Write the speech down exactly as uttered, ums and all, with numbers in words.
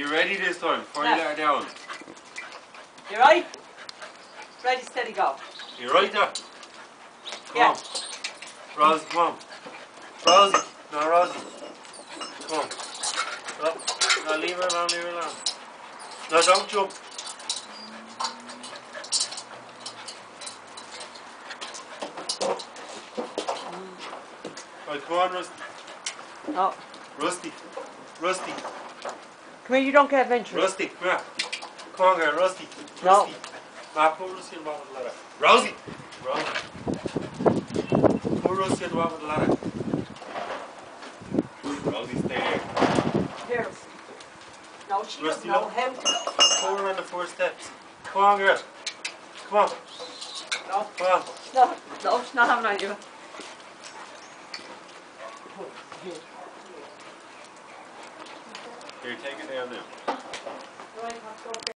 you ready this time before Yeah. you let her down? You right? Ready, steady, go. You right there? Come Yeah. on. Rosie, come on. Rosie. No, Rosie. Come on. No, no, leave her alone, leave her alone. No, don't jump. Right, come on, Rusty. No. Rusty. Rusty. Come here, you don't get adventurous. Rusty, come here. Come on, girl, Rusty. No. Rusty. Ma, put Rusty on the bottom of the ladder. Rosie! Rosie. Put Rusty on the bottom of the ladder. Rosie, stay there. Here. No, she Rusty, doesn't know look. how to go. Put her on the four steps. Come on, girl. Come on. No. Come on. No, no, she's not having any of it. Here, take it down now. Right, let's go.